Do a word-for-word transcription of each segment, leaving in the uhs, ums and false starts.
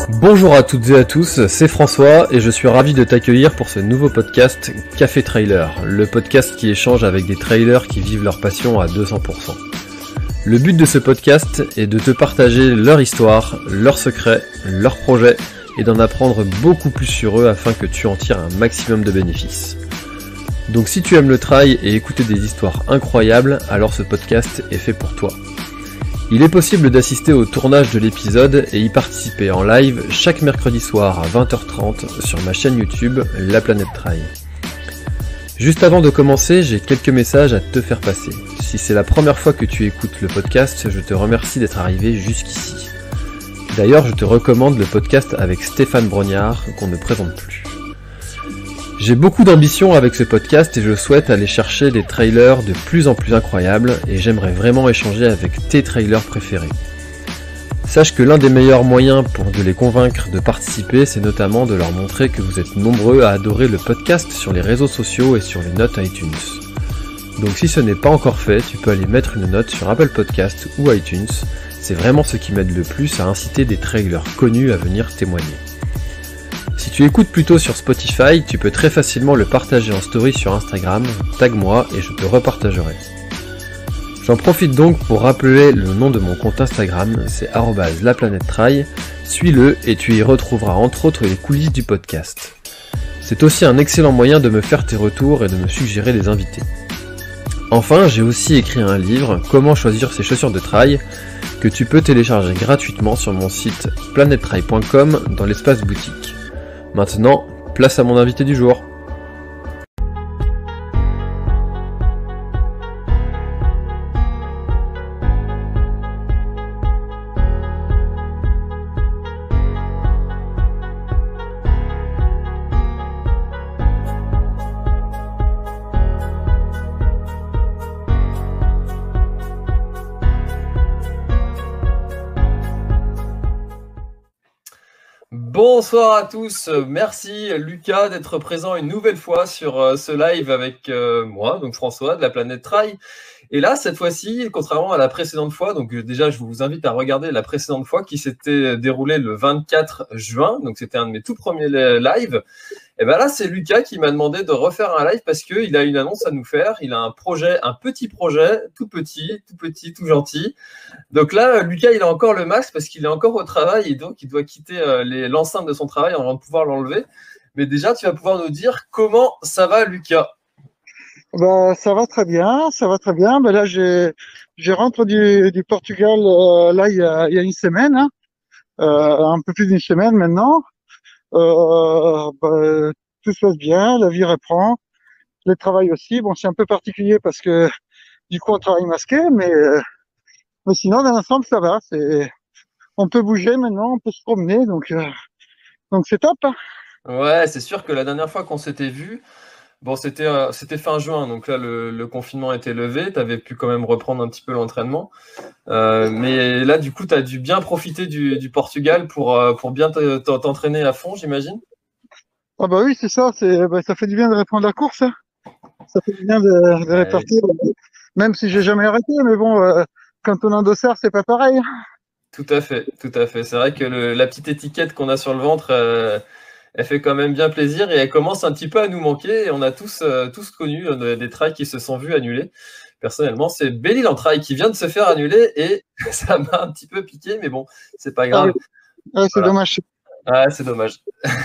Bonjour à toutes et à tous, c'est François et je suis ravi de t'accueillir pour ce nouveau podcast Café Trailer, le podcast qui échange avec des trailers qui vivent leur passion à deux cents pour cent. Le but de ce podcast est de te partager leur histoire, leurs secrets, leurs projets et d'en apprendre beaucoup plus sur eux afin que tu en tires un maximum de bénéfices. Donc si tu aimes le trail et écouter des histoires incroyables, alors ce podcast est fait pour toi. Il est possible d'assister au tournage de l'épisode et y participer en live chaque mercredi soir à vingt heures trente sur ma chaîne YouTube La Planète Trail. Juste avant de commencer, j'ai quelques messages à te faire passer. Si c'est la première fois que tu écoutes le podcast, je te remercie d'être arrivé jusqu'ici. D'ailleurs, je te recommande le podcast avec Stéphane Brognard qu'on ne présente plus. J'ai beaucoup d'ambition avec ce podcast et je souhaite aller chercher des trailers de plus en plus incroyables et j'aimerais vraiment échanger avec tes trailers préférés. Sache que l'un des meilleurs moyens pour de les convaincre de participer, c'est notamment de leur montrer que vous êtes nombreux à adorer le podcast sur les réseaux sociaux et sur les notes iTunes. Donc si ce n'est pas encore fait, tu peux aller mettre une note sur Apple Podcast ou iTunes, c'est vraiment ce qui m'aide le plus à inciter des trailers connus à venir témoigner. Si tu écoutes plutôt sur Spotify, tu peux très facilement le partager en story sur Instagram, tag-moi et je te repartagerai. J'en profite donc pour rappeler le nom de mon compte Instagram, c'est arobase laplanètetrail, suis-le et tu y retrouveras entre autres les coulisses du podcast. C'est aussi un excellent moyen de me faire tes retours et de me suggérer des invités. Enfin, j'ai aussi écrit un livre, Comment choisir ses chaussures de trail, que tu peux télécharger gratuitement sur mon site planètetrail point com dans l'espace boutique. Maintenant, place à mon invité du jour. Bonsoir à tous, merci Lucas d'être présent une nouvelle fois sur ce live avec moi, donc François de la Planète Trail. Et là, cette fois-ci, contrairement à la précédente fois, donc déjà je vous invite à regarder la précédente fois qui s'était déroulée le vingt-quatre juin, donc c'était un de mes tout premiers lives. Et bien là, c'est Lucas qui m'a demandé de refaire un live parce qu'il a une annonce à nous faire. Il a un projet, un petit projet, tout petit, tout petit, tout gentil. Donc là, Lucas, il a encore le masque parce qu'il est encore au travail et donc il doit quitter les, l'enceinte de son travail avant de pouvoir l'enlever. Mais déjà, tu vas pouvoir nous dire comment ça va, Lucas. Bah, ça va très bien, ça va très bien. Ben là, j'ai, j'ai rentré du, du Portugal euh, là il y a, il y a une semaine, hein. euh, un peu plus d'une semaine maintenant. Euh, bah, tout se passe bien, la vie reprend, le travail aussi. Bon, c'est un peu particulier parce que du coup on travaille masqué, mais euh, mais sinon dans l'ensemble ça va. C'est, on peut bouger maintenant, on peut se promener, donc euh, donc c'est top, hein. Ouais, c'est sûr que la dernière fois qu'on s'était vu, bon, c'était euh, c'était fin juin, donc là le, le confinement était levé, tu avais pu quand même reprendre un petit peu l'entraînement. Euh, mais là, du coup, tu as dû bien profiter du, du Portugal pour, euh, pour bien te, t'entraîner à fond, j'imagine. Ah bah oui, c'est ça, c'est, bah, ça fait du bien de reprendre la course, hein. Ça fait du bien de, de Ouais. répartir, même si j'ai jamais arrêté, mais bon, euh, quand on est en dossard, c'est pas pareil. Tout à fait, tout à fait. C'est vrai que le, la petite étiquette qu'on a sur le ventre, euh, elle fait quand même bien plaisir et elle commence un petit peu à nous manquer. Et on a tous, euh, tous connu euh, des trails qui se sont vus annuler. Personnellement, c'est Belle-Île Trail qui vient de se faire annuler et ça m'a un petit peu piqué, mais bon, c'est pas grave. Ah oui. Ouais, c'est Voilà. dommage. Ah, c'est dommage.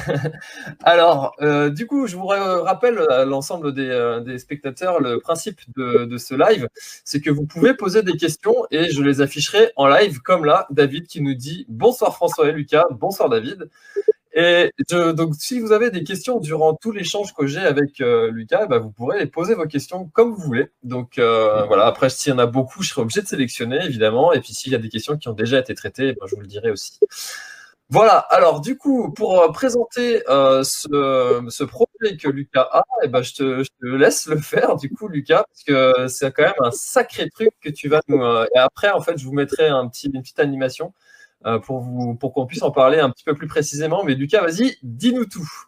Alors, euh, du coup, je vous rappelle à l'ensemble des, euh, des spectateurs le principe de, de ce live, c'est que vous pouvez poser des questions et je les afficherai en live, comme là, David qui nous dit « Bonsoir François et Lucas, bonsoir David ». Et je, donc, si vous avez des questions durant tout l'échange que j'ai avec euh, Lucas, bah, vous pourrez les poser vos questions comme vous voulez. Donc euh, voilà, après, s'il y en a beaucoup, je serai obligé de sélectionner, évidemment. Et puis, s'il y a des questions qui ont déjà été traitées, bah, je vous le dirai aussi. Voilà, alors du coup, pour euh, présenter euh, ce, ce projet que Lucas a, eh ben, je, te, je te laisse le faire, du coup, Lucas, parce que c'est quand même un sacré truc que tu vas nous... Euh, et après, en fait, je vous mettrai un petit, une petite animation euh, pour, vous, pour qu'on puisse en parler un petit peu plus précisément. Mais Lucas, vas-y, dis-nous tout.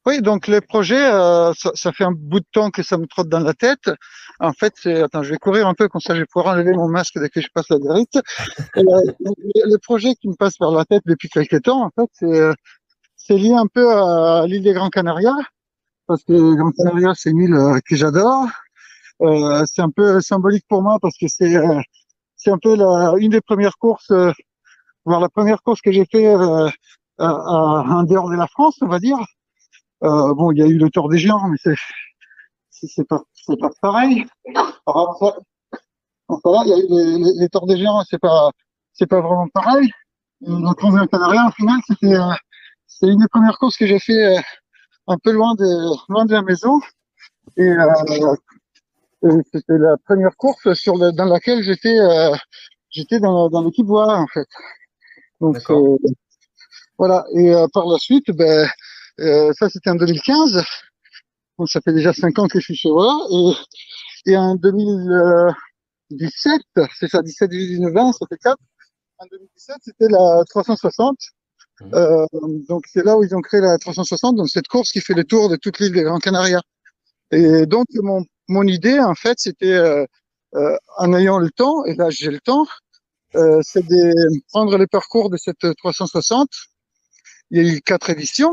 Oui, donc les projets, euh, ça, ça fait un bout de temps que ça me trotte dans la tête. En fait, c'est, attends, je vais courir un peu comme ça, je vais pouvoir enlever mon masque dès que je passe la guérite. Et, euh, les, les projets qui me passent par la tête depuis quelques temps, en fait, c'est, euh, c'est lié un peu à l'île des Grands Canaria, parce que les Grands Canaria, c'est une île euh, que j'adore. Euh, c'est un peu symbolique pour moi parce que c'est, euh, c'est un peu la, une des premières courses, euh, voire la première course que j'ai fait euh, à, à, en dehors de la France, on va dire. Euh, bon, il y a eu le Tour des Géants, mais c'est c'est c'est pas c'est pas pareil. Alors, enfin, enfin, là, il y a eu les, les, les Tours des Géants, c'est pas c'est pas vraiment pareil. Et le Transgran Canaria, au final, c'était euh, c'est une des premières courses que j'ai fait euh, un peu loin de loin de la maison. Et euh, euh, c'était la première course sur le, dans laquelle j'étais euh, j'étais dans, dans l'équipe voix en fait. Donc D'accord. euh, voilà. Et euh, par la suite, ben euh, ça c'était en deux mille quinze. Donc ça fait déjà cinq ans que je suis chez moi. Et, et en deux mille dix-sept, c'est ça, dix-sept, dix-huit, dix-neuf, vingt, ça fait quatre. En deux mille dix-sept, c'était la trois cent soixante. Mhm. Euh, donc c'est là où ils ont créé la trois cent soixante, donc cette course qui fait le tour de toute l'île des Grands Canaria. Et donc mon mon idée en fait, c'était euh, euh, en ayant le temps, et là j'ai le temps, euh, c'est de prendre les parcours de cette trois cent soixante. Il y a eu quatre éditions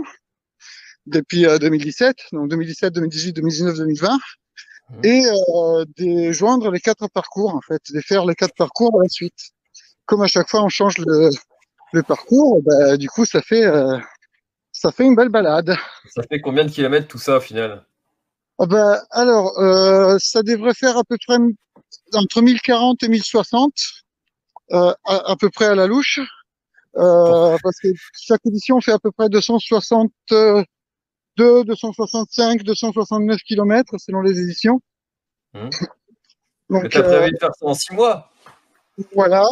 depuis euh, deux mille dix-sept, donc deux mille dix-sept, deux mille dix-huit, deux mille dix-neuf, deux mille vingt, Mhm. et euh, de joindre les quatre parcours en fait, de faire les quatre parcours à la suite. Comme à chaque fois on change le, le parcours, bah, du coup ça fait euh, ça fait une belle balade. Ça fait combien de kilomètres tout ça au final? Ah bah, alors euh, ça devrait faire à peu près entre mille quarante et mille soixante, euh, à, à peu près à la louche, Pour- euh, parce que chaque édition fait à peu près deux cent soixante-deux, deux cent soixante-cinq, deux cent soixante-neuf kilomètres selon les éditions. Mhm. Mais Donc t'as euh, prévu de faire ça en six mois? voilà,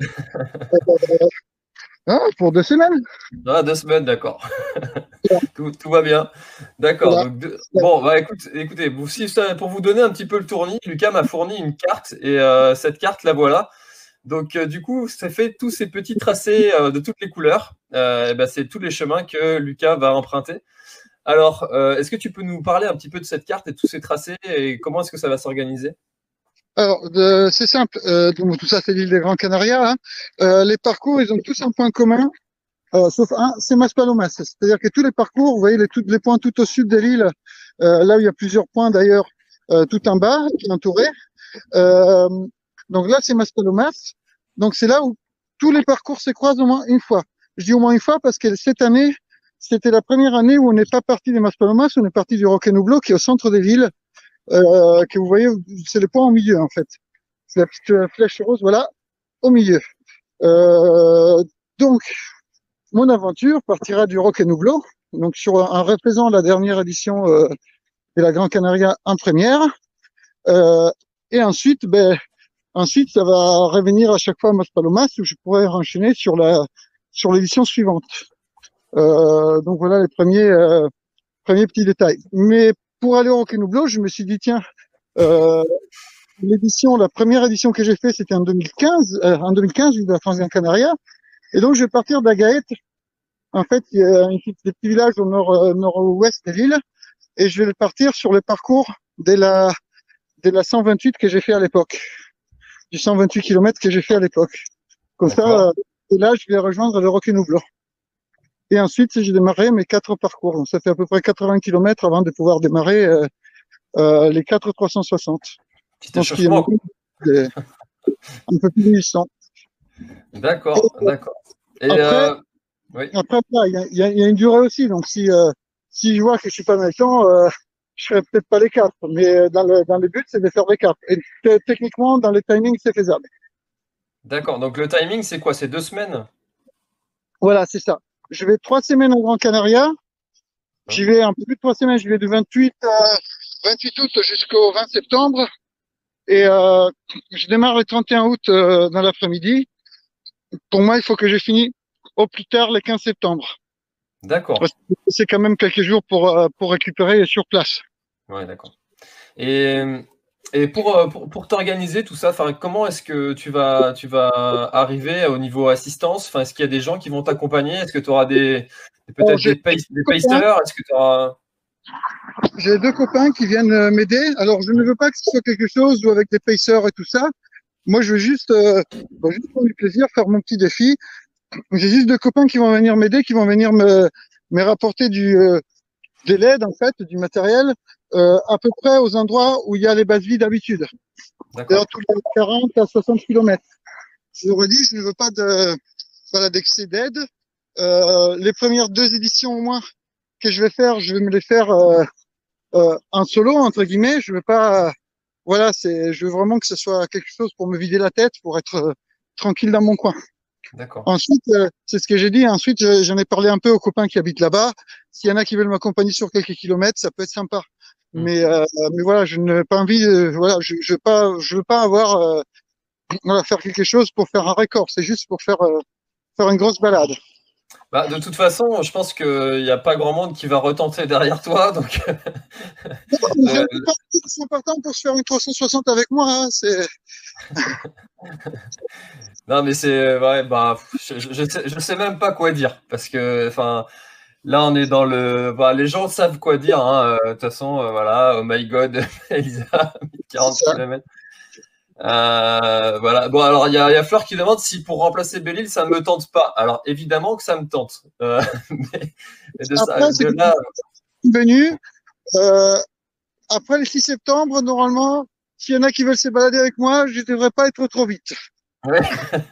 hein, pour deux semaines. Ah, deux semaines, d'accord. Tout, tout va bien. D'accord. Voilà. Donc, deux- bon, bah écoute, écoutez, vous- si ça- pour vous donner un petit peu le tournis, Lucas m'a fourni une carte et euh, cette carte, la voilà. Donc, euh, du coup, ça fait tous ces petits tracés euh, de toutes les couleurs. Euh, et ben, c'est tous les chemins que Lucas va emprunter. Alors, euh, est-ce que tu peux nous parler un petit peu de cette carte et de tous ces tracés et comment est-ce que ça va s'organiser? Alors, de- c'est simple. Euh, donc, tout ça, c'est l'île des Grands Canaria, hein. Euh, les parcours, ils ont tous un point commun, euh, sauf un, c'est Maspalomas. C'est-à-dire que tous les parcours, vous voyez les, tous les points tout au sud de l'île, euh, là où il y a plusieurs points d'ailleurs, euh, tout en bas, qui est entouré. Euh, donc là, c'est Maspalomas. Donc c'est là où tous les parcours se croisent au moins une fois. Je dis au moins une fois parce que cette année, c'était la première année où on n'est pas parti des Maspalomas, on est parti du Roquenublo, qui est au centre des villes, euh, que vous voyez, c'est le point au milieu en fait. C'est la petite flèche rose, voilà, au milieu. Euh, donc, mon aventure partira du Roquenublo, donc sur en refaisant la dernière édition euh, de la Gran Canaria en première. Euh, et ensuite, ben, ensuite, ça va revenir à chaque fois à Maspalomas où je pourrais enchaîner sur la sur l'édition suivante. Euh, donc voilà les premiers euh, premiers petits détails. Mais pour aller au Roquenublo, je me suis dit tiens, euh, l'édition, la première édition que j'ai fait, c'était en deux mille quinze, euh, en deux mille quinze, de la Transgran Canaria. Et donc, je vais partir d'Agaet. En fait, il y a un petit, des petits villages au nord, euh, nord-ouest de l'île. Et je vais partir sur le parcours de la, de la cent vingt-huit que j'ai fait à l'époque. Du cent vingt-huit kilomètres que j'ai fait à l'époque. Comme ça, euh, D'accord. et là, je vais rejoindre le Roquenublo. Et ensuite, j'ai démarré mes quatre parcours. Donc, ça fait à peu près quatre-vingts kilomètres avant de pouvoir démarrer euh, euh, les quatre trois cent soixante. Je Petit pense qu'il y en échauffement. a un peu plus de huit cents. Et D'accord, d'accord. Et après, euh, oui. après, il y a, y, a, y a une durée aussi. Donc, si, euh, si je vois que je suis pas méchant, euh, je ferai peut-être pas les quatre. Mais dans le, dans le but, c'est de faire les quatre. Et techniquement, dans le timing, c'est faisable. D'accord. Donc le timing, c'est quoi? C'est deux semaines? Voilà, c'est ça. Je vais trois semaines en Gran Canaria. Hein. J'y vais un peu plus de trois semaines. Je vais du vingt-huit, euh, vingt-huit août jusqu'au vingt septembre. Et euh, je démarre le trente et un août euh, dans l'après-midi. Pour moi, il faut que j'ai fini au plus tard le quinze septembre. D'accord. C'est quand même quelques jours pour, euh, pour récupérer sur place. Ouais, d'accord. Et, et pour, euh, pour, pour t'organiser tout ça, enfin, comment est-ce que tu vas, tu vas arriver au niveau assistance? Enfin, est-ce qu'il y a des gens qui vont t'accompagner? Est-ce que tu auras des, Alors, peut-être j'ai des, pace- des pacers? Est-ce que tu auras... J'ai deux copains qui viennent euh, m'aider. Alors, je ne veux pas que ce soit quelque chose ou avec des pacers et tout ça. Moi, je veux juste, euh, bah, juste prendre du plaisir, faire mon petit défi. J'ai juste deux copains qui vont venir m'aider, qui vont venir me, me rapporter du, euh, de l'aide, en fait, du matériel, euh, à peu près aux endroits où il y a les bases vies d'habitude. C'est-à-dire tous les quarante à soixante kilomètres. Je leur ai dit, je ne veux pas de, voilà, d'excès d'aide. Euh, les premières deux éditions au moins que je vais faire, je vais me les faire euh, euh, en solo, entre guillemets. Je veux pas, voilà, c'est, je veux vraiment que ce soit quelque chose pour me vider la tête, pour être euh, tranquille dans mon coin. D'accord. Ensuite, euh, c'est ce que j'ai dit. Ensuite, j'en ai parlé un peu aux copains qui habitent là-bas. S'il y en a qui veulent m'accompagner sur quelques kilomètres, ça peut être sympa. Mm. Mais, euh, mais voilà, je n'ai pas envie. De, voilà, je, je veux pas, je veux pas avoir, euh, voilà, faire quelque chose pour faire un record. C'est juste pour faire, euh, faire une grosse balade. Bah, de toute façon, je pense qu'il n'y a pas grand monde qui va retenter derrière toi, donc. euh... C'est important pour se faire une trois cent soixante avec moi. Hein, c'est. Non, mais c'est ouais, bah, je, je, sais, je sais même pas quoi dire parce que, enfin, là, on est dans le, bah, les gens savent quoi dire. Hein, de toute façon, euh, voilà, oh my God, Elisa, quarante kilomètres. Euh, voilà. Bon, alors il y a, y a Fleur qui demande si pour remplacer Belle-Île, ça me tente pas. Alors évidemment que ça me tente. Euh, mais, mais de après, ça, de là... venu. Euh, après le six septembre, normalement, s'il y en a qui veulent se balader avec moi, je ne devrais pas être trop vite. Ouais.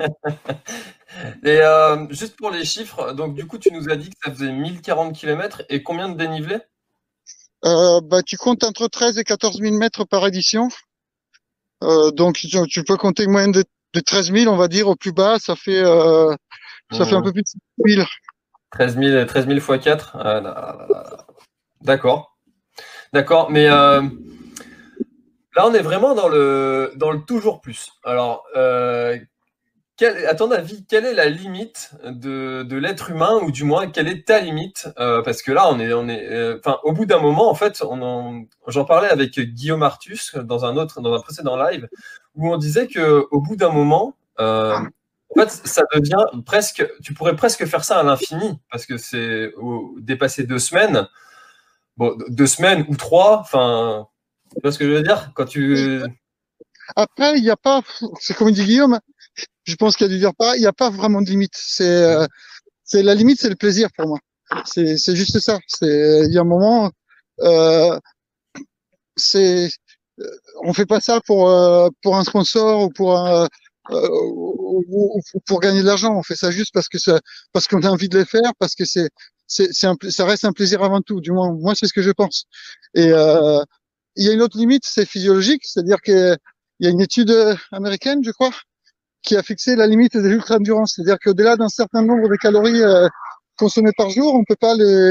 Et euh, juste pour les chiffres, donc du coup, tu nous as dit que ça faisait mille quarante kilomètres et combien de dénivelé? euh, bah, Tu comptes entre treize et quatorze mille mètres par édition. Euh, donc, tu, tu peux compter une moyenne de, de treize mille, on va dire, au plus bas. Ça fait, euh, ça mmh. fait un peu plus de six mille. treize mille, treize mille fois quatre. Euh, D'accord. D'accord, mais euh, là, on est vraiment dans le, dans le toujours plus. Alors, euh, quel, à ton avis, quelle est la limite de, de l'être humain, ou du moins, quelle est ta limite? euh, Parce que là, on est, on est, enfin, euh, au bout d'un moment, en fait, on en, j'en parlais avec Guillaume Artus dans un autre, dans un précédent live, où on disait que au bout d'un moment, euh, en fait, ça devient presque, tu pourrais presque faire ça à l'infini, parce que c'est au, dépasser deux semaines, bon, deux semaines ou trois, enfin, tu vois ce que je veux dire? Quand tu... Après, il n'y a pas, c'est comme dit Guillaume, je pense qu'il y a dû dire pas, il n'y a pas vraiment de limite. C'est, euh, c'est la limite, c'est le plaisir pour moi. C'est, c'est juste ça. C'est, il y a un moment, euh, c'est, on fait pas ça pour euh, pour un sponsor ou pour un, euh, ou, ou, ou pour gagner de l'argent. On fait ça juste parce que ça, parce qu'on a envie de les faire, parce que c'est, c'est, c'est un, ça reste un plaisir avant tout. Du moins, moi, c'est ce que je pense. Et euh, il y a une autre limite, c'est physiologique, c'est-à-dire que il y a une étude américaine, je crois, qui a fixé la limite de l'ultra-endurance. C'est-à-dire qu'au-delà d'un certain nombre de calories euh, consommées par jour, on peut pas les,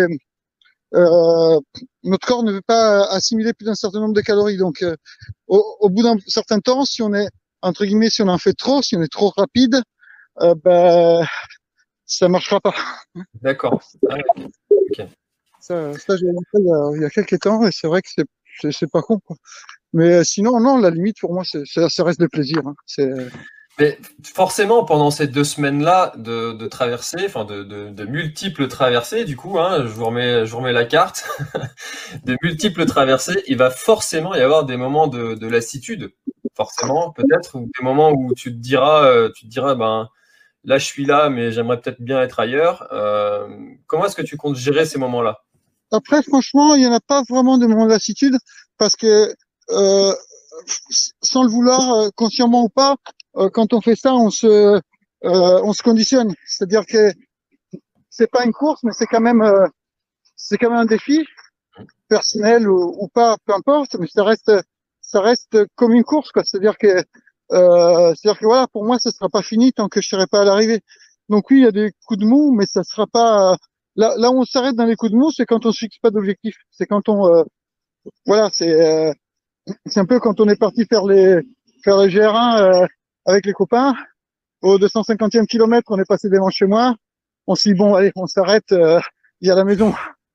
euh, notre corps ne veut pas assimiler plus d'un certain nombre de calories. Donc, euh, au, au bout d'un certain temps, si on est, entre guillemets, si on en fait trop, si on est trop rapide, euh, ben, ça marchera pas. D'accord. Ah, okay. Ça, ça j'ai montré il y, a, il y a quelques temps et c'est vrai que c'est, c'est, c'est pas con, quoi. Mais euh, sinon, non, la limite pour moi, c'est, c'est, ça reste le plaisir. Hein. C'est... Mais forcément, pendant ces deux semaines-là de, de traversée, enfin de, de, de multiples traversées, du coup, hein, je vous remets, je vous remets la carte, de multiples traversées, il va forcément y avoir des moments de, de lassitude, forcément, peut-être, ou des moments où tu te diras, tu te diras, ben là, je suis là, mais j'aimerais peut-être bien être ailleurs. Euh, comment est-ce que tu comptes gérer ces moments-là? Après, franchement, il n'y en a pas vraiment de moments de lassitude parce que, euh, sans le vouloir, euh, consciemment ou pas, euh, quand on fait ça, on se, euh, on se conditionne. C'est-à-dire que c'est pas une course, mais c'est quand même, euh, c'est quand même un défi personnel ou, ou pas, peu importe. Mais ça reste, ça reste comme une course, quoi. C'est-à-dire que, euh, c'est-à-dire que voilà, pour moi, ça sera pas fini tant que je serai pas à l'arrivée. Donc oui, il y a des coups de mou, mais ça sera pas. Euh, là, là où on s'arrête dans les coups de mou, c'est quand on se fixe pas d'objectif. C'est quand on, euh, voilà, c'est, euh, c'est un peu quand on est parti faire les, faire les G R un euh, avec les copains. Au deux cent cinquantième kilomètre, on est passé devant chez moi. On s'est dit bon, allez, on s'arrête. Euh, il y a la maison.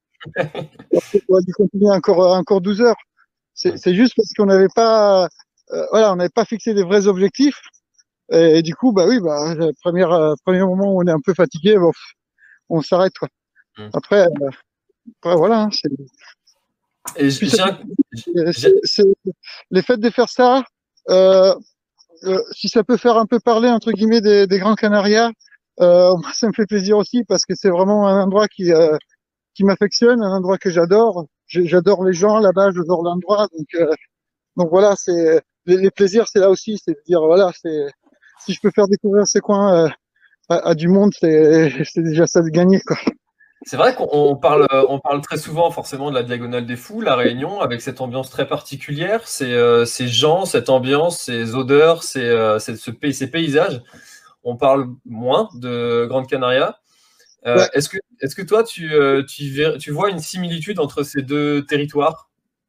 On va continuer encore, encore douze heures. C'est, c'est juste parce qu'on n'avait pas, euh, voilà, on n'avait pas fixé des vrais objectifs. Et, et du coup, bah oui, bah, le premier, euh, premier moment où on est un peu fatigué, bon, on s'arrête, quoi. Après, euh, après voilà, hein, c'est... Et Puis j'ai un... c'est, c'est, les faits de faire ça, euh, euh, si ça peut faire un peu parler entre guillemets des, des Grands Canaria, euh, moi, ça me fait plaisir aussi parce que c'est vraiment un endroit qui euh, qui m'affectionne, un endroit que j'adore. J'adore les gens là-bas, j'adore l'endroit. Donc euh, donc voilà, c'est les, les plaisirs, c'est là aussi, c'est de dire voilà, c'est si je peux faire découvrir ces coins euh, à, à du monde, c'est c'est déjà ça de gagner quoi. C'est vrai qu'on parle, on parle très souvent forcément de la Diagonale des Fous, la Réunion, avec cette ambiance très particulière, ces, euh, ces gens, cette ambiance, ces odeurs, ces, euh, ces, ce pays, ces paysages. On parle moins de Grande Canaria. Euh, Ouais. est-ce que, est-ce que toi, tu, euh, tu, ver- tu vois une similitude entre ces deux territoires?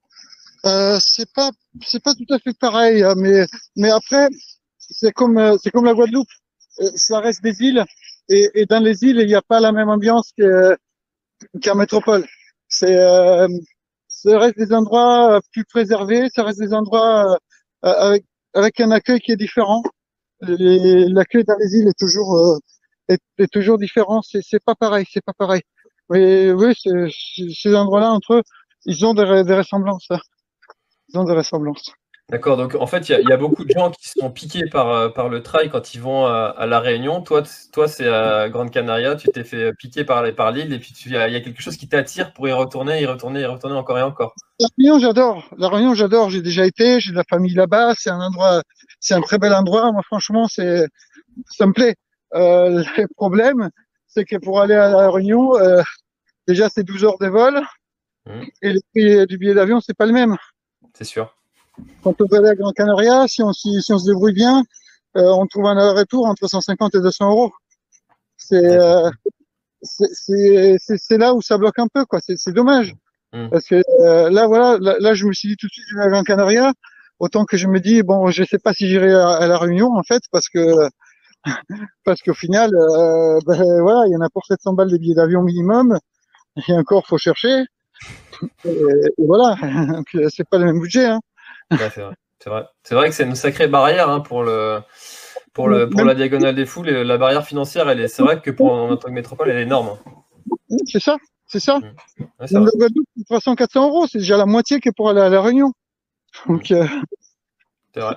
Euh, c'est pas c'est pas tout à fait pareil, hein, mais mais après c'est comme euh, c'est comme la Guadeloupe. Euh, ça reste des îles et, et dans les îles il n'y a pas la même ambiance que qu'en métropole. C'est euh, ça reste des endroits euh, plus préservés, ça reste des endroits euh, avec avec un accueil qui est différent. Les- L'accueil dans les îles est toujours euh, est, est toujours différent. C'est c'est pas pareil, c'est pas pareil. Mais oui, c'est- c'est- ces endroits-là entre eux, ils ont des, re- des ressemblances. Hein. Ils ont des ressemblances. D'accord, donc en fait, il y, a il y a beaucoup de gens qui sont piqués par, euh, par le trail quand ils vont à, à La Réunion. Toi, t- toi c'est à Grande Canaria, tu t'es fait piquer par, les- par l'île et puis tu- il y, a il y a quelque chose qui t'attire pour y retourner, y retourner, y retourner encore et encore. La Réunion, j'adore. La Réunion, j'adore. J'ai déjà été, j'ai de la famille là-bas. C'est un endroit, c'est un très bel endroit. Moi, franchement, c'est, ça me plaît. Euh, le problème, c'est que pour aller à La Réunion, euh, déjà, c'est douze heures de vol Mhm, et le prix du billet d'avion, c'est pas le même. c'est sûr. Quand on va aller à Gran Canaria, si on, si, si on se débrouille bien, euh, on trouve un aller-retour entre cent cinquante et deux cents euros. C'est, D'accord. euh, c'est, c'est, c'est c'est là où ça bloque un peu, quoi. C'est, c'est dommage. Mhm. Parce que euh, là, voilà, là, là, je me suis dit tout de suite, je vais à Gran Canaria. Autant que je me dis, bon, je sais pas si j'irai à, à La Réunion, en fait, parce que parce qu'au final, euh, ben, voilà, il y en a pour sept cents balles des billets d'avion minimum. Et encore, faut chercher. Et, et voilà, puis euh, c'est pas le même budget. Hein. Ouais, c'est vrai. C'est vrai. C'est vrai que c'est une sacrée barrière hein, pour le, pour le, pour Même, la Diagonale des Fous. Les- La barrière financière, elle est, c'est vrai que pour en tant que métropole, elle est énorme. Hein. c'est ça, c'est ça. Mhm. Ouais, c'est Même vrai. le Guadeloupe, trois cents, quatre cents euros, c'est déjà la moitié que pour aller à La Réunion. Mhm. Donc, euh, C'est vrai.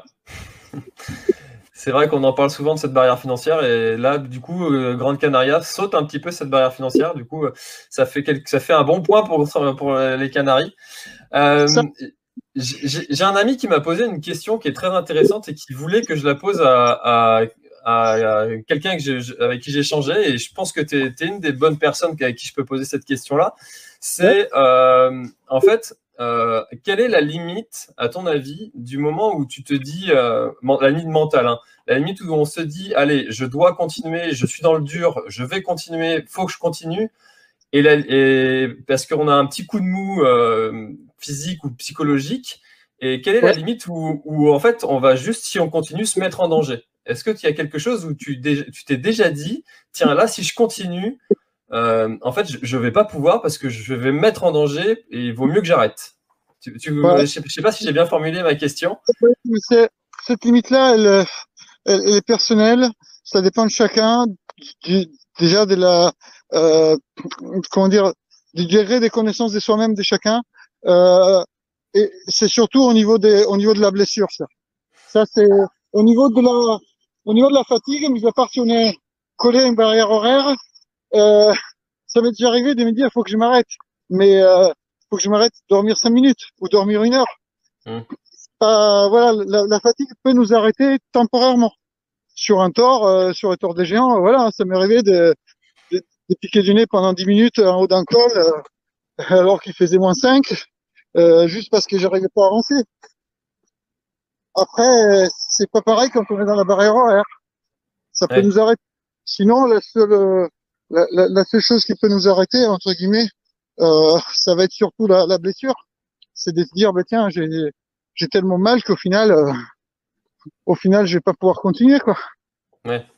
C'est vrai qu'on en parle souvent de cette barrière financière et là, du coup, euh, Grande Canaria saute un petit peu cette barrière financière. Du coup, euh, ça fait quelque, ça fait un bon point pour, pour les Canaries. ça, Euh, j'ai j'ai un ami qui m'a posé une question qui est très intéressante et qui voulait que je la pose à, à, à, à quelqu'un que j'ai- avec qui j'ai échangé et je pense que tu es, une des bonnes personnes avec qui je peux poser cette question-là. ouais, C'est euh, en fait, euh, quelle est la limite, à ton avis, du moment où tu te dis, euh, men- la limite mentale, hein, la limite où on se dit, allez, je dois continuer, je suis dans le dur, je vais continuer, faut que je continue, et, la- et parce qu'on a un petit coup de mou euh, physique ou psychologique, et quelle est la ouais. limite où, où, en fait on va juste, si on continue, se mettre en danger? Est-ce que tu y a quelque chose où tu dé- tu t'es déjà dit, tiens là, si je continue, euh, en fait, je ne vais pas pouvoir parce que je vais me mettre en danger et il vaut mieux que j'arrête. Tu, tu, Ouais. je ne sais, je sais pas si j'ai bien formulé ma question. Mais c'est- cette limite-là, elle, euh, elle, elle est personnelle. Ça dépend de chacun. Du, déjà de la, euh, comment dire, du degré des connaissances de soi-même de chacun. Euh, et c'est surtout au niveau des, au niveau de la blessure, ça. Ça, c'est au niveau de la, au niveau de la fatigue, mis à part si on est collé à une barrière horaire, euh, ça m'est déjà arrivé de me dire, faut que je m'arrête. Mais, euh, faut que je m'arrête dormir cinq minutes ou dormir une heure. Hmm. Euh, voilà, la, la fatigue peut nous arrêter temporairement. Sur un tort, euh, sur un tort des géants, voilà, ça m'est arrivé de, de, de piquer du nez pendant dix minutes en haut d'un col, euh, alors qu'il faisait moins cinq, euh, juste parce que j'arrivais pas à avancer. Après, euh, c'est pas pareil quand on est dans la barrière horaire. Ça peut Ouais. nous arrêter. Sinon, la seule, euh, la, la, la seule chose qui peut nous arrêter, entre guillemets, euh, ça va être surtout la, la blessure. C'est de se dire, bah, tiens, j'ai, j'ai tellement mal qu'au final, euh, au final, je vais pas pouvoir continuer, quoi. Ouais.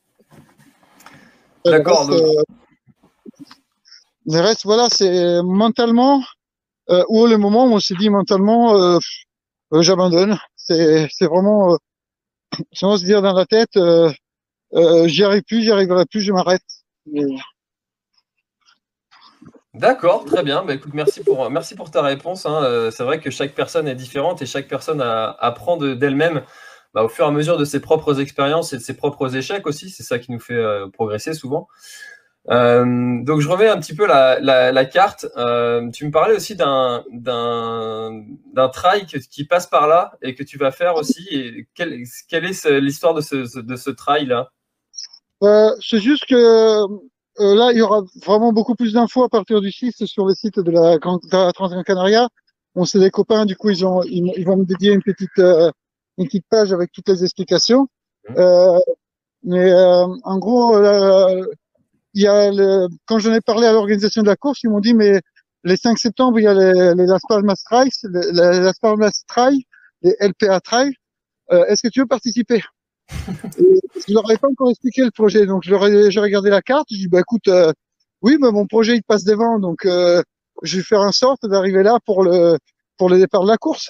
Le D'accord. reste, Donc, euh, le reste, voilà, c'est mentalement, euh, ou le moment où on s'est dit mentalement, euh, euh, j'abandonne. C'est, c'est vraiment, euh, sans se dire dans la tête, euh, euh, j'y arrive plus, j'y arriverai plus, je m'arrête. Mais D'accord, très bien. Bah, écoute, merci pour, merci pour ta réponse, hein. Euh, c'est vrai que chaque personne est différente et chaque personne a- apprend de- d'elle-même bah, au fur et à mesure de ses propres expériences et de ses propres échecs aussi. C'est ça qui nous fait euh, progresser souvent. Euh, donc je remets un petit peu la, la, la carte. Euh, tu me parlais aussi d'un d'un d'un trail que- qui passe par là et que tu vas faire aussi. Et quelle, quelle est ce- l'histoire de ce, de ce trail là? Euh, c'est juste que euh, là, il y aura vraiment beaucoup plus d'infos à partir du six sur le site de la, Gran- de la Transgran Canaria. On c'est des copains, du coup, ils ont, ils, ils vont me dédier une petite, euh, une petite page avec toutes les explications. Euh, mais euh, en gros, euh, il y a le, quand j'en ai parlé à l'organisation de la course, ils m'ont dit, mais les cinq septembre, il y a les, les Las Palmas Trails, les, les Las Palmas Trail, les L P A Trail. Euh, est-ce que tu veux participer? Et je leur avais pas encore expliqué le projet, donc je leur ai, j'ai regardé la carte, j'ai dit, bah écoute, euh, oui, mais mon projet il passe devant, donc euh, je vais faire en sorte d'arriver là pour le pour le départ de la course.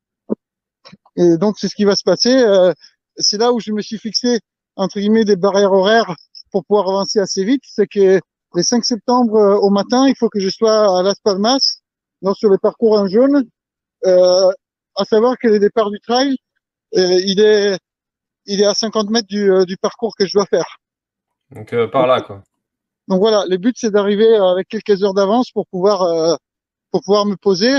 Et donc c'est ce qui va se passer. Euh, c'est là où je me suis fixé entre guillemets des barrières horaires pour pouvoir avancer assez vite. C'est que les cinq septembre euh, au matin, il faut que je sois à Las Palmas, donc sur le parcours en jaune. Euh, à savoir que le départ du trail, euh, il est il est à cinquante mètres du, euh, du parcours que je dois faire. Donc euh, par là quoi. Donc voilà, le but c'est d'arriver avec quelques heures d'avance pour pouvoir euh, pour pouvoir me poser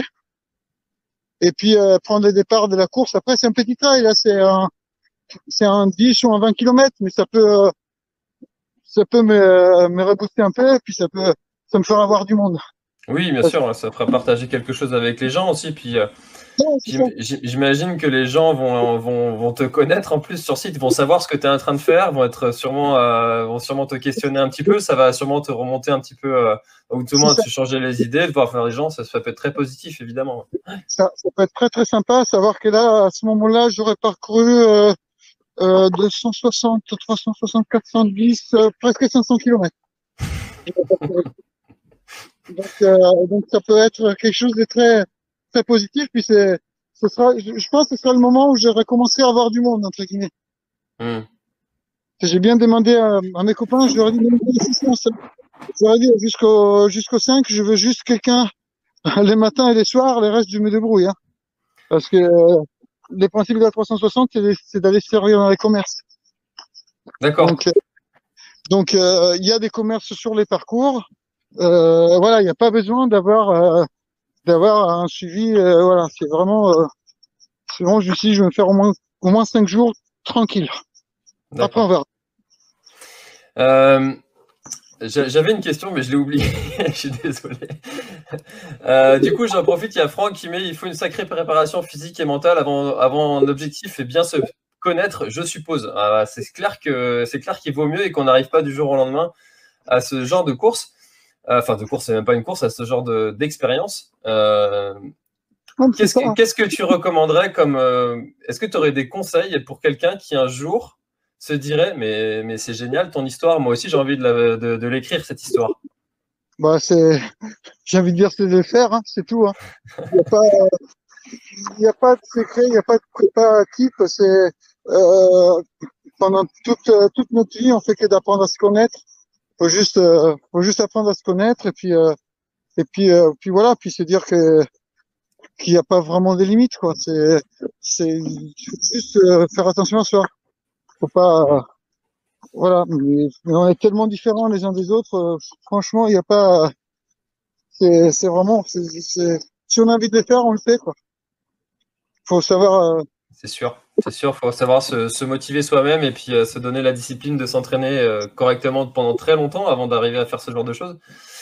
et puis euh, prendre le départ de la course. Après c'est un petit trail, là c'est un c'est un dix ou un vingt kilomètres, mais ça peut euh, ça peut me me rebooster un peu et puis ça peut ça me fera avoir du monde. Oui, bien sûr, ça fera partager quelque chose avec les gens aussi. Puis euh, Ouais, c'est ça. j'im- j'im- j'imagine que les gens vont, vont, vont te connaître en plus sur site, vont savoir ce que tu es en train de faire, vont être sûrement, euh, vont sûrement te questionner un petit peu. Ça va sûrement te remonter un petit peu, euh, ou tout le C'est monde, ça. te changer les idées, de voir faire les gens, ça, ça peut être très positif, évidemment. Ça, ça peut être très très sympa. Savoir que là à ce moment-là j'aurais parcouru euh, euh, deux cent soixante, trois cent soixante, quatre cent dix, euh, presque cinq cents kilomètres. Donc, euh, donc ça peut être quelque chose de très très positif. Puis c'est, ce sera, je, je pense que ce sera le moment où j'aurai commencé à avoir du monde entre guillemets. Hmm. J'ai bien demandé à, à mes copains, je leur ai dit, même si c'est un seul- je leur ai dit jusqu'au jusqu'au cinq, je veux juste quelqu'un les matins et les soirs, les restes je me débrouille, hein. Parce que euh, les principes de la trois cent soixante, c'est c'est d'aller se servir dans les commerces. D'accord. Donc euh, donc euh, il y a des commerces sur les parcours. Euh, voilà, il n'y a pas besoin d'avoir euh, d'avoir un suivi. Euh, voilà, c'est vraiment euh, c'est bon. Je me suis dit, je vais me faire au moins au moins cinq jours tranquille. Après on D'accord. verra. Euh, j'a- j'avais une question, mais je l'ai oubliée. Je suis désolé. Euh, du coup, j'en profite. Il y a Franck qui met, il faut une sacrée préparation physique et mentale avant, avant un objectif et bien se connaître, je suppose. Ah, c'est clair que c'est clair qu'il vaut mieux et qu'on n'arrive pas du jour au lendemain à ce genre de course. Euh, Enfin, de course, c'est même pas une course, à ce genre de d'expérience. Euh, Comme c'est qu'est-ce ça, que hein. qu'est-ce que tu recommanderais comme euh, est-ce que tu aurais des conseils pour quelqu'un qui un jour se dirait mais mais c'est génial ton histoire, moi aussi j'ai envie de la- de, de l'écrire cette histoire. Bah c'est, j'ai envie de dire c'est de le faire, hein, c'est tout, hein. Il n'y a pas il y a pas de secret, il n'y a pas de prépa type. C'est euh, pendant toute euh, toute notre vie, on fait que d'apprendre à se connaître. Faut juste euh, faut juste apprendre à se connaître et puis euh, et puis euh, puis voilà, puis se dire que qu'il n'y a pas vraiment de limites, quoi. C'est c'est il faut juste euh, faire attention à soi. Faut pas euh, voilà, mais, mais on est tellement différents les uns des autres. Euh, franchement, il n'y a pas. C'est c'est vraiment c'est c'est si on a envie de le faire, on le fait, quoi. Faut savoir. Euh, C'est sûr, c'est sûr, faut savoir se, se motiver soi-même et puis euh, se donner la discipline de s'entraîner euh, correctement pendant très longtemps avant d'arriver à faire ce genre de choses.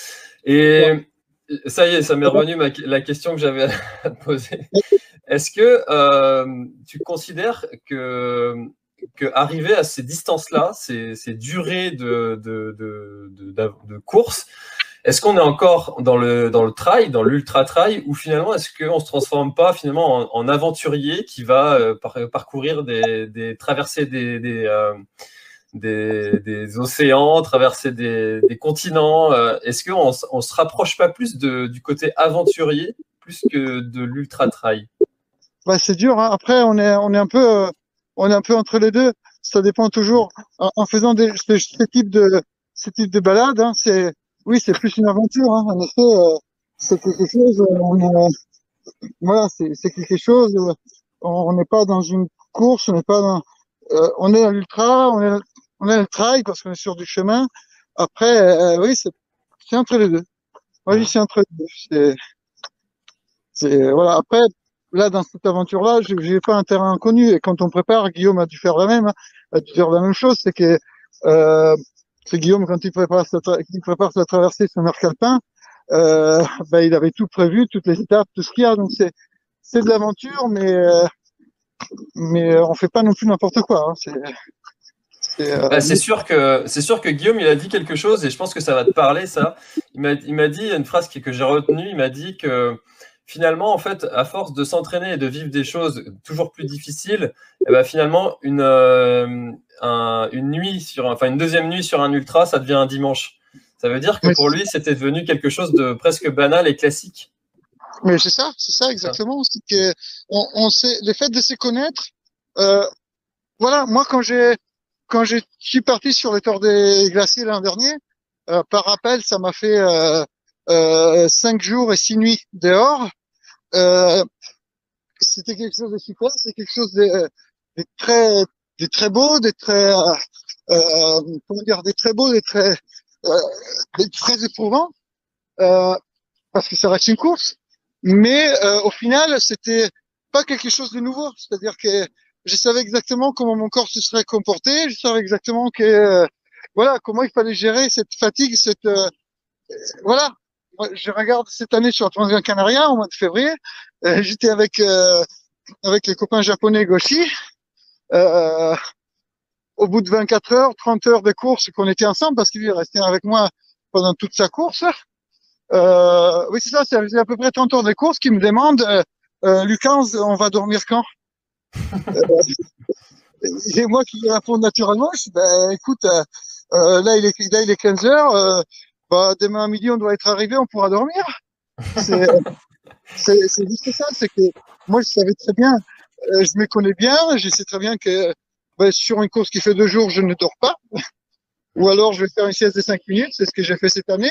Et ça y est, ça m'est revenu ma- la question que j'avais à te poser. Est-ce que euh, tu considères que, que arriver à ces distances-là, ces, ces durées de, de, de, de, de- de course, est-ce qu'on est encore dans le, dans le trail, dans l'ultra trail, ou finalement est-ce qu'on ne se transforme pas finalement en, en aventurier qui va euh, par- parcourir des, des traverser des, des, euh, des, des océans, traverser des, des continents euh, Est-ce qu'on s- on se rapproche pas plus de, du côté aventurier plus que de l'ultra trail? Bah, c'est dur, hein. Après, on est, on est un peu, euh, on est un peu entre les deux. Ça dépend toujours. En, en faisant des, ce, ce type de, ce type de balade, hein, c'est, oui, c'est plus une aventure, hein. En effet, euh, c'est quelque chose, euh, on est- voilà, c'est c'est quelque chose, euh, on on n'est pas dans une course, on n'est pas dans, euh, on est à l'ultra, on est, on est à le trail parce qu'on est sur du chemin. Après, euh, oui, c'est c'est entre les deux. Oui, Mm. c'est entre les deux. C'est, c'est, voilà. Après, là, dans cette aventure-là, je j'ai pas un terrain inconnu. Et quand on prépare, Guillaume a dû faire la même, hein, a dû faire la même chose. C'est que, euh, c'est Guillaume, quand il prépare sa, tra- il prépare sa traversée sur arc alpin, euh, ben, il avait tout prévu, toutes les étapes, tout ce qu'il y a. Donc, c'est, c'est de l'aventure, mais, euh, mais on fait pas non plus n'importe quoi, hein. C'est, c'est, Bah, euh, c'est sûr que c'est sûr que Guillaume il a dit quelque chose et je pense que ça va te parler ça. Il m'a il m'a dit une phrase que, que j'ai retenue. Il m'a dit que finalement en fait à force de s'entraîner et de vivre des choses toujours plus difficiles, eh ben, finalement une euh, un- une nuit sur enfin une deuxième nuit sur un ultra ça devient un dimanche. Ça veut dire que mais, pour lui c'était devenu quelque chose de presque banal et classique. mais c'est ça, c'est ça C'est ça. exactement. C'est que on, on sait, le fait de se connaître, euh, voilà, moi quand j'ai quand je suis parti sur les Tours des Glaciers l'an dernier, euh, par rappel, ça m'a fait euh, euh, cinq jours et six nuits dehors. Euh, C'était quelque chose de super, c'est quelque chose de, de très, de très beau, de très, euh, euh, comment dire, des très beaux, des très, euh, des très éprouvant, euh, parce que ça reste une course. Mais euh, au final, c'était pas quelque chose de nouveau. C'est-à-dire que je savais exactement comment mon corps se serait comporté. Je savais exactement que euh, voilà comment il fallait gérer cette fatigue, cette euh, voilà. Moi, je regarde cette année sur la Transgran Canaria au mois de février. Euh, J'étais avec euh, avec les copains japonais Goshi. Euh, Au bout de vingt-quatre heures, trente heures de course qu'on était ensemble parce qu'il est resté avec moi pendant toute sa course. Euh, oui, c'est ça, c'est à peu près trente heures de course qui me demande euh, euh, Lucas, on va dormir quand? Et moi qui lui réponds naturellement, je dis, ben, écoute, euh, euh, là, il est, là, il est quinze heures, euh, bah, demain à midi, on doit être arrivé, on pourra dormir. C'est, c'est, c'est juste ça, c'est que moi, je savais très bien, euh, je me connais bien, je sais très bien que ben, sur une course qui fait deux jours, je ne dors pas, ou alors je vais faire une sieste de cinq minutes, c'est ce que j'ai fait cette année.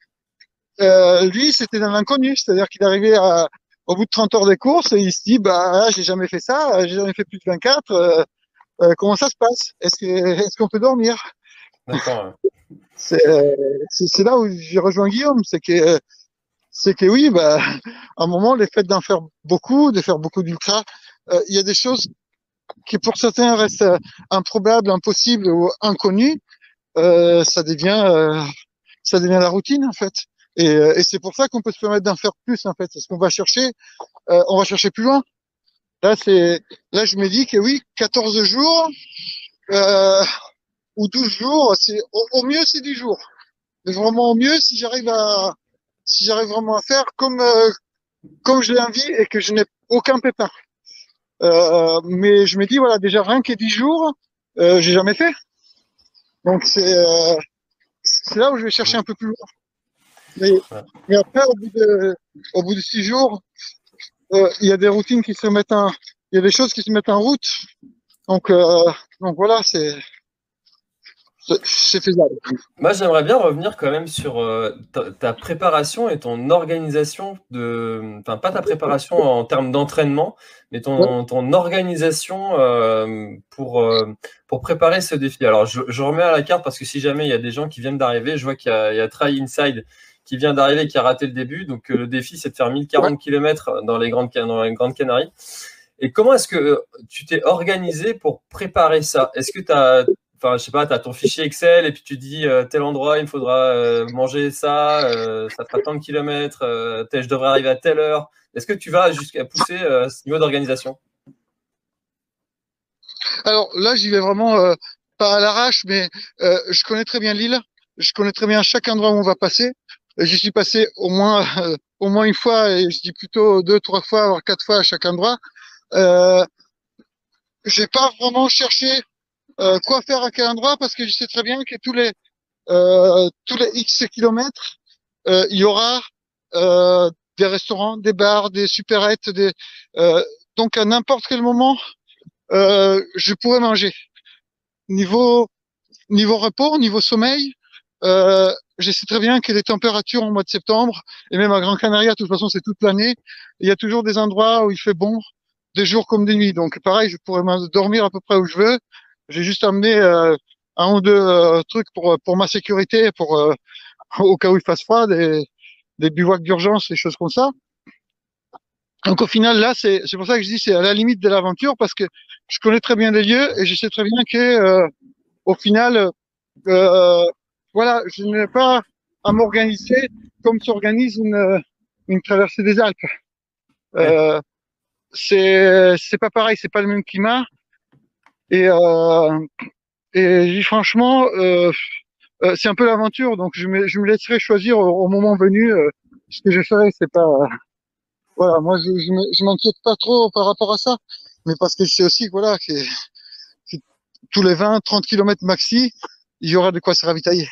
Euh, lui, c'était dans l'inconnu, c'est-à-dire qu'il arrivait à, au bout de trente heures de course et il se dit, bah, j'ai jamais fait ça, j'ai jamais fait plus de vingt-quatre, euh, euh, comment ça se passe? Est-ce que, est-ce qu'on peut dormir? D'accord. Ouais. C'est, euh, c'est c'est là où j'ai rejoint Guillaume, c'est que, c'est que oui, bah, à un moment, le fait d'en faire beaucoup, de faire beaucoup d'ultra, euh, il y a des choses qui pour certains restent euh, improbables, impossibles ou inconnues, euh, ça devient, euh, ça devient la routine en fait. Et, euh, et c'est pour ça qu'on peut se permettre d'en faire plus en fait, parce qu'on va chercher, euh, on va chercher plus loin. Là, c'est, là, je me dis que oui, quatorze jours euh, ou douze jours, c'est au, au mieux c'est dix jours. Mais vraiment au mieux, si j'arrive à, si j'arrive vraiment à faire comme euh, comme je l'ai envie et que je n'ai aucun pépin. Euh, mais je me dis voilà, déjà rien que dix jours, euh, j'ai jamais fait. Donc c'est euh, c'est là où je vais chercher un peu plus loin. Mais, Ouais. mais après, au bout de au bout de six jours, euh, il y a des routines qui se mettent en, il y a des choses qui se mettent en route. Donc euh, donc voilà, c'est c'est c'est faisable. Moi, j'aimerais bien revenir quand même sur euh, ta, ta préparation et ton organisation de, enfin pas ta préparation en termes d'entraînement, mais Ouais, ton, ton organisation euh, pour euh, pour préparer ce défi. Alors, je, je remets à la carte parce que si jamais il y a des gens qui viennent d'arriver, je vois qu'il y a, il y a Try Inside qui vient d'arriver, qui a raté le début. Donc euh, le défi, c'est de faire mille ouais. quarante kilomètres dans les grandes Can- dans les Grandes Canaries. Et comment est-ce que euh, tu t'es organisé pour préparer ça? Est-ce que tu as, enfin, je sais pas, tu as ton fichier Excel et puis tu dis euh, tel endroit, il me faudra euh, manger ça, euh, ça fera tant de kilomètres, euh, tel- je devrais arriver à telle heure. Est-ce que tu vas jusqu'à pousser euh, ce niveau d'organisation? Alors là, j'y vais vraiment euh, pas à l'arrache, mais euh, je connais très bien l'île. Je connais très bien chaque endroit où on va passer. J'y suis passé au moins euh, au moins une fois, et je dis plutôt deux, trois fois, voire quatre fois à chaque endroit. Euh, j'ai pas vraiment cherché euh, quoi faire à quel endroit parce que je sais très bien que tous les euh, tous les X kilomètres, euh, il y aura euh, des restaurants, des bars, des supérettes, des euh, donc à n'importe quel moment, euh, je pourrais manger. Niveau niveau repos, niveau sommeil, Euh, je sais très bien que les températures en mois de septembre, et même à Gran Canaria, de toute façon, c'est toute l'année, il y a toujours des endroits où il fait bon, des jours comme des nuits. Donc, pareil, je pourrais dormir à peu près où je veux. J'ai juste amené euh, un ou deux euh, trucs pour pour ma sécurité, pour euh, au cas où il fasse froid, des, des bivouacs d'urgence, des choses comme ça. Donc, au final, là, c'est c'est pour ça que je dis c'est à la limite de l'aventure parce que je connais très bien les lieux et je sais très bien que euh, au final, euh, voilà, je n'ai pas à m'organiser comme s'organise une, une traversée des Alpes. Ouais. Euh, c'est c'est pas pareil, c'est pas le même climat. Et, euh, et franchement, euh, euh, c'est un peu l'aventure. Donc je me, je me laisserai choisir au, au moment venu euh, ce que je ferai. C'est pas euh, voilà, moi je je me- je m'inquiète pas trop par rapport à ça, mais parce que je sais aussi que voilà que, que tous les vingt trente kilomètres maxi, il y aura de quoi se ravitailler.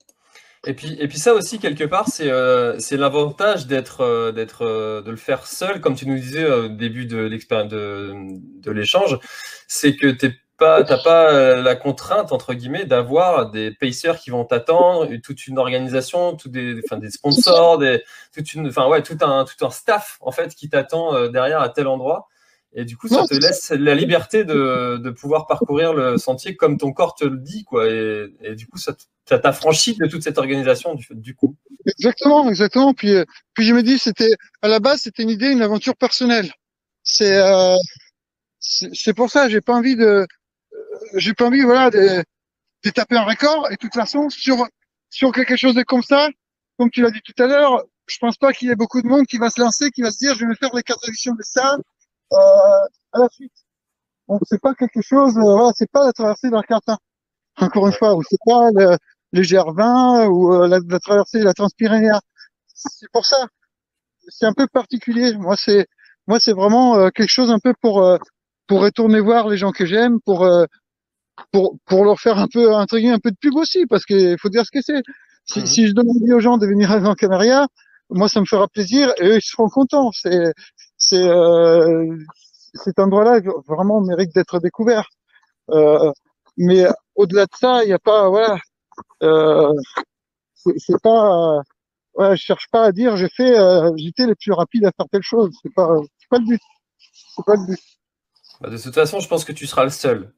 Et puis, et puis ça aussi, quelque part, c'est euh, c'est l'avantage d'être, euh, d'être, euh, de le faire seul, comme tu nous disais euh, au début de l'expérience de, de l'échange, c'est que t'es pas, t'as pas euh, la contrainte entre guillemets d'avoir des pacers qui vont t'attendre, et toute une organisation, tout des, enfin des sponsors, des, toute une, enfin ouais, tout un, tout un staff en fait qui t'attend euh, derrière à tel endroit. Et du coup, ça Non, te laisse la liberté de, de pouvoir parcourir le sentier comme ton corps te le dit, quoi. Et, et du coup, ça te- ça t'affranchit de toute cette organisation, du, du coup. exactement, exactement. Puis, euh, puis je me dis, c'était à la base, c'était une idée, une aventure personnelle. C'est, euh, c'est c'est pour ça, j'ai pas envie de, j'ai pas envie, voilà, de, de taper un record. Et de toute façon, sur sur quelque chose de comme ça, comme tu l'as dit tout à l'heure, je pense pas qu'il y ait beaucoup de monde qui va se lancer, qui va se dire, je vais me faire les quatre éditions de ça euh, à la suite. Donc c'est pas quelque chose, euh, voilà, c'est pas la traversée d'Arcata, encore une Ouais. fois, ou c'est pas le, le G R vingt ou euh, la, la traversée de la Transpyrénéa. C'est pour ça. C'est un peu particulier. Moi, c'est moi, c'est vraiment euh, quelque chose un peu pour euh, pour retourner voir les gens que j'aime, pour euh, pour pour leur faire un peu entre guillemets un peu de pub aussi, parce qu'il faut dire ce que c'est. Si, Mhm. si je donne envie aux gens de venir à Gran Canaria, moi, ça me fera plaisir et eux, ils seront contents. C'est c'est euh, cet endroit-là vraiment mérite d'être découvert. Euh, mais au-delà de ça, il n'y a pas voilà. Euh, c'est c'est pas ouais, je cherche pas à dire j'ai fait euh, j'étais le plus rapide à faire telle chose. C'est pas c'est pas le but. C'est pas le but. Bah, de toute façon, je pense que tu seras le seul,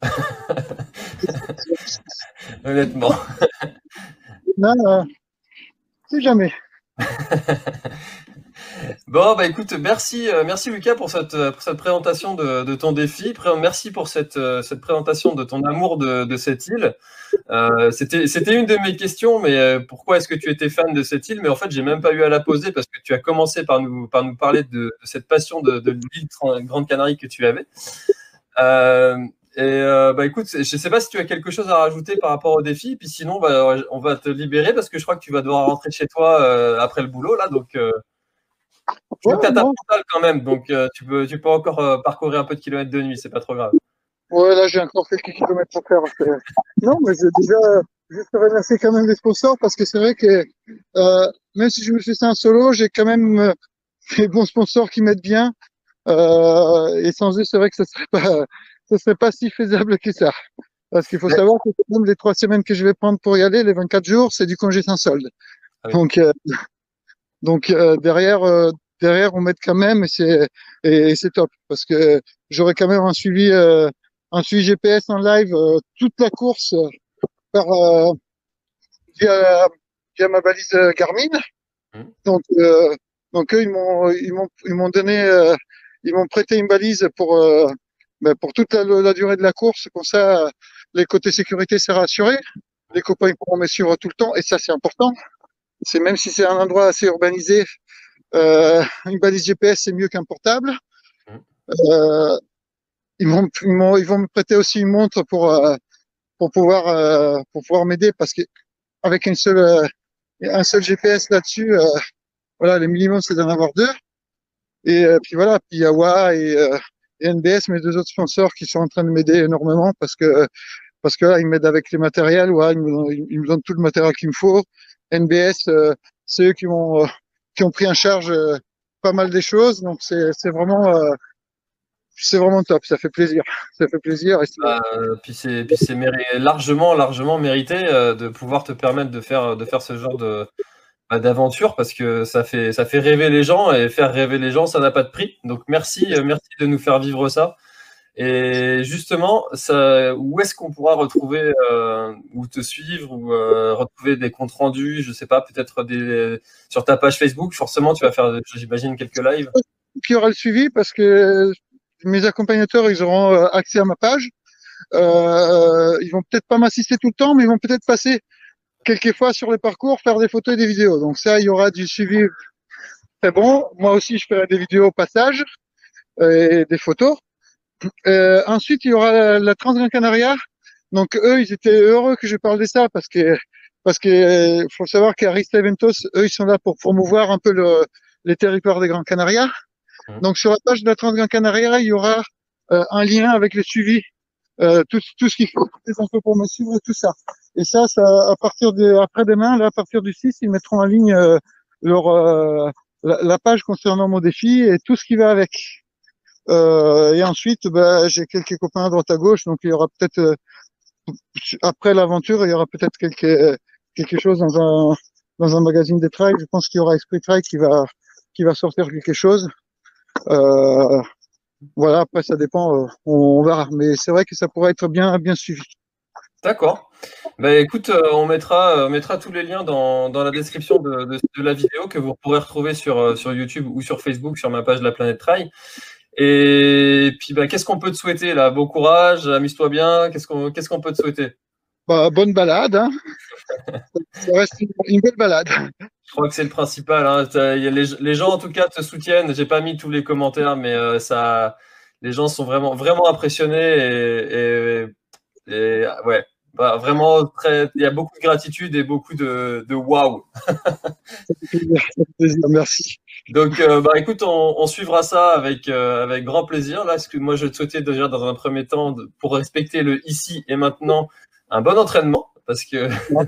honnêtement. Non, euh, c'est jamais. Bon, bah écoute, merci, euh, merci Lucas pour cette, euh, pour cette présentation de, de ton défi. Pré- Merci pour cette, euh, cette présentation de ton amour de, de cette île. Euh, c'était, c'était une de mes questions, mais euh, pourquoi est-ce que tu étais fan de cette île? Mais en fait, j'ai même pas eu à la poser parce que tu as commencé par nous, par nous parler de, de cette passion de, de l'île Tran- Grande Canarie que tu avais. Euh, et euh, bah écoute, je sais pas si tu as quelque chose à rajouter par rapport au défi, puis sinon, bah, on va te libérer parce que je crois que tu vas devoir rentrer chez toi euh, après le boulot là, donc. Euh, je Ouais, vois que tu as ta non. frontale quand même, donc euh, tu peux, tu peux encore euh, parcourir un peu de kilomètres de nuit, c'est pas trop grave. Ouais, là j'ai encore quelques kilomètres à faire. C'est- Non, mais j'ai déjà juste remercier quand même les sponsors parce que c'est vrai que euh, même si je me fais ça en solo, j'ai quand même euh, des bons sponsors qui m'aident bien. Euh, et sans eux, c'est vrai que ce serait pas ce serait pas si faisable que ça. Parce qu'il faut Mais- savoir que même les trois semaines que je vais prendre pour y aller, les vingt-quatre jours, c'est du congé sans solde. ah oui. Donc euh, Donc euh, derrière, euh, derrière, on m'aide quand même et c'est et, et c'est top parce que j'aurai quand même un suivi, euh, un suivi G P S en live euh, toute la course euh, par euh, via, via ma balise euh, Garmin. Mhm. Donc euh, donc eux ils m'ont ils m'ont ils m'ont donné euh, ils m'ont prêté une balise pour euh, ben, pour toute la, la durée de la course. Comme ça, les côtés sécurité c'est rassuré. Les copains ils pourront me suivre tout le temps et ça c'est important. C'est même si c'est un endroit assez urbanisé, Euh, une balise G P S, c'est mieux qu'un portable. Mhm. Euh, ils, vont, ils, vont, ils vont me prêter aussi une montre pour, euh, pour pouvoir, euh, pour pouvoir m'aider parce qu'avec une seule, euh, un seul G P S là-dessus, euh, voilà, le minimum c'est d'en avoir deux. Et euh, puis voilà, puis Yawa et, euh, et N B S, mes deux autres sponsors qui sont en train de m'aider énormément parce que parce que là, ils m'aident avec les matériels, ouais, ils me, ils me donnent tout le matériel qu'il me faut. N B S, euh, c'est eux qui ont, euh, qui ont pris en charge euh, pas mal des choses, donc c'est, c'est vraiment, euh, c'est vraiment top, ça fait plaisir. Ça fait plaisir. Et c'est... Euh, puis c'est, puis c'est méri- largement, largement mérité euh, de pouvoir te permettre de faire, de faire ce genre de, bah, d'aventure parce que ça fait, ça fait rêver les gens et faire rêver les gens, ça n'a pas de prix. Donc merci, euh, merci de nous faire vivre ça. Et justement, ça, où est-ce qu'on pourra retrouver euh, ou te suivre ou euh, retrouver des comptes rendus, je sais pas, peut-être des sur ta page Facebook. Forcément, tu vas faire, j'imagine, quelques lives. Qui aura le suivi parce que mes accompagnateurs, ils auront euh, accès à ma page. Euh, ils vont peut-être pas m'assister tout le temps, mais ils vont peut-être passer quelques fois sur les parcours, faire des photos et des vidéos. Donc ça, il y aura du suivi très bon. Moi aussi, je ferai des vidéos au passage euh, et des photos. Euh, ensuite, il y aura la, la Transgran Canaria. Donc eux, ils étaient heureux que je parle de ça parce que parce que faut savoir qu'Arista Eventos, eux, ils sont là pour promouvoir un peu le, les territoires des Grands Canaria. Mmh. Donc sur la page de la Transgran Canaria, il y aura euh, un lien avec le suivi, euh, tout, tout ce qu'il faut, toutes les infos pour me suivre et tout ça. Et ça, ça à partir de après-demain, là, à partir du six, ils mettront en ligne euh, leur euh, la, la page concernant mon défi et tout ce qui va avec. Euh, et ensuite, bah, j'ai quelques copains à droite à gauche, donc il y aura peut-être euh, après l'aventure, il y aura peut-être quelque euh, quelque chose dans un dans un magazine de trail. Je pense qu'il y aura Esprit Trail qui va qui va sortir quelque chose. Euh, voilà, après ça dépend, euh, on, on verra. Mais c'est vrai que ça pourrait être bien bien suivi. D'accord. Bah écoute, euh, on mettra euh, on mettra tous les liens dans, dans la description de, de, de la vidéo que vous pourrez retrouver sur euh, sur YouTube ou sur Facebook sur ma page de la Planète Trail. Et puis, bah, qu'est-ce qu'on peut te souhaiter là? Bon courage, amuse-toi bien. Qu'est-ce qu'on, qu'est-ce qu'on peut te souhaiter? Bah, bonne balade, hein. Ça reste une, une belle balade. Je crois que c'est le principal. Hein. Les, les gens, en tout cas, te soutiennent. J'ai pas mis tous les commentaires, mais euh, ça, les gens sont vraiment, vraiment impressionnés et, et, et ouais, bah, vraiment très. Il y a beaucoup de gratitude et beaucoup de, de waouh. Merci. Donc, euh, bah, écoute, on, on suivra ça avec, euh, avec grand plaisir. Là, ce que moi, je te souhaitais déjà dans un premier temps, de, pour respecter le ici et maintenant, un bon entraînement, parce que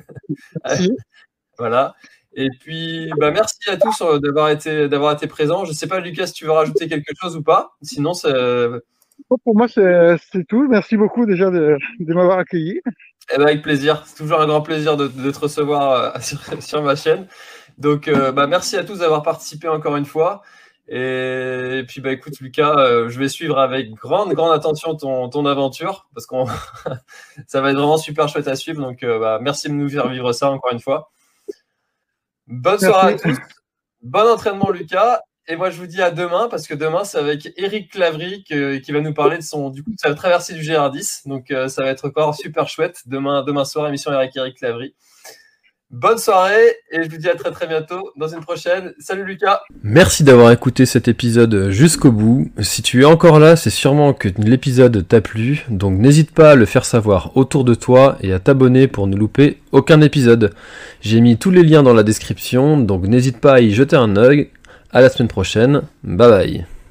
voilà. Et puis, bah, merci à tous d'avoir été, d'avoir été présents. Je sais pas, Lucas, si tu veux rajouter quelque chose ou pas. Sinon, c'est. Pour moi, c'est, c'est tout. Merci beaucoup déjà de, de m'avoir accueilli. Eh ben, avec plaisir. C'est toujours un grand plaisir de, de te recevoir euh, sur, sur ma chaîne. Donc, euh, bah, merci à tous d'avoir participé encore une fois. Et, et puis, bah, écoute, Lucas, euh, je vais suivre avec grande, grande attention ton, ton aventure parce qu'on ça va être vraiment super chouette à suivre. Donc, euh, bah, merci de nous faire vivre ça encore une fois. Bonne merci. Soirée à tous. Bon entraînement, Lucas. Et moi, je vous dis à demain parce que demain, c'est avec Eric Clavry qui, qui va nous parler de son, du coup, de sa traversée du G R dix. Donc, euh, ça va être encore super chouette. Demain, demain soir, émission avec Eric Clavry. Bonne soirée et je vous dis à très très bientôt dans une prochaine. Salut Lucas. Merci d'avoir écouté cet épisode jusqu'au bout. Si tu es encore là, c'est sûrement que l'épisode t'a plu, donc n'hésite pas à le faire savoir autour de toi et à t'abonner pour ne louper aucun épisode. J'ai mis tous les liens dans la description, donc n'hésite pas à y jeter un œil. À la semaine prochaine, bye bye.